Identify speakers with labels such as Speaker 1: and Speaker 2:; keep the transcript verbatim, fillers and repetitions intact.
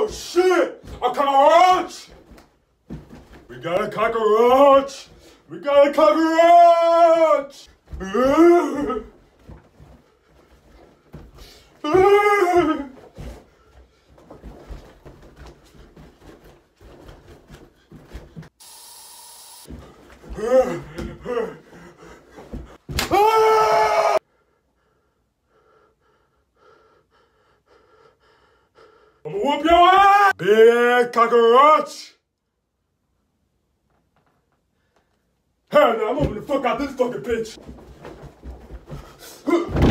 Speaker 1: Oh shit! A cockroach! We got a cockroach! We got a cockroach! I'ma whoop your ass! Big ass cockroach! Hell no, I'm moving the fuck out this fucking bitch!